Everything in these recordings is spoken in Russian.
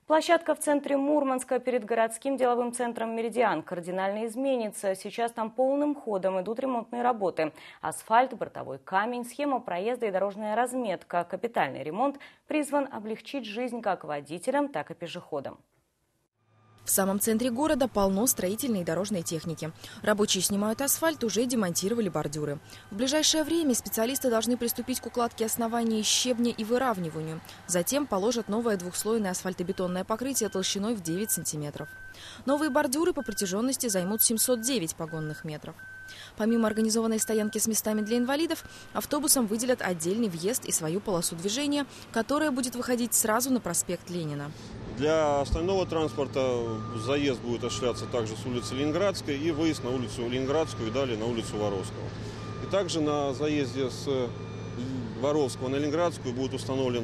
Площадка в центре Мурманска перед городским деловым центром «Меридиан» кардинально изменится. Сейчас там полным ходом идут ремонтные работы. Асфальт, бортовой камень, схема проезда и дорожная разметка. Капитальный ремонт призван облегчить жизнь как водителям, так и пешеходам. В самом центре города полно строительной и дорожной техники. Рабочие снимают асфальт, уже демонтировали бордюры. В ближайшее время специалисты должны приступить к укладке оснований щебня и выравниванию. Затем положат новое двухслойное асфальтобетонное покрытие толщиной в 9 сантиметров. Новые бордюры по протяженности займут 709 погонных метров. Помимо организованной стоянки с местами для инвалидов, автобусам выделят отдельный въезд и свою полосу движения, которая будет выходить сразу на проспект Ленина. Для остального транспорта заезд будет осуществляться также с улицы Ленинградской и выезд на улицу Ленинградскую и далее на улицу Воровского. И также на заезде с Воровского на Ленинградскую будет установлен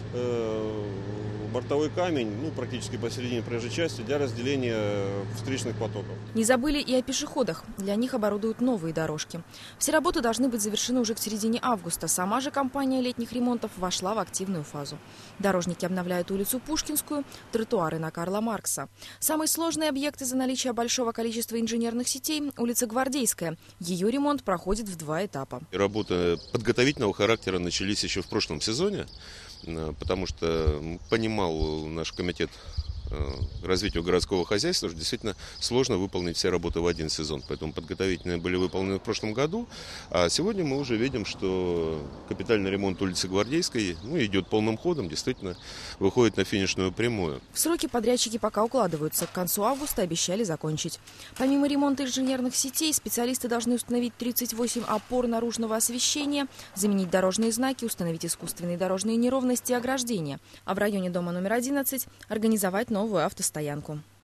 бортовой камень, практически посередине проезжей части, для разделения встречных потоков. Не забыли и о пешеходах. Для них оборудуют новые дорожки. Все работы должны быть завершены уже к середине августа. Сама же компания летних ремонтов вошла в активную фазу. Дорожники обновляют улицу Пушкинскую, тротуары на Карла Маркса. Самый сложный объект из-за наличия большого количества инженерных сетей – улица Гвардейская. Ее ремонт проходит в 2 этапа. Работы подготовительного характера начались еще в прошлом сезоне, потому что понимал наш комитет развитию городского хозяйства, что действительно сложно выполнить все работы в один сезон. Поэтому подготовительные были выполнены в прошлом году. А сегодня мы уже видим, что капитальный ремонт улицы Гвардейской идет полным ходом, действительно выходит на финишную прямую. В сроки подрядчики пока укладываются. К концу августа обещали закончить. Помимо ремонта инженерных сетей, специалисты должны установить 38 опор наружного освещения, заменить дорожные знаки, установить искусственные дорожные неровности и ограждения. А в районе дома номер 11 организовать новую автостоянку.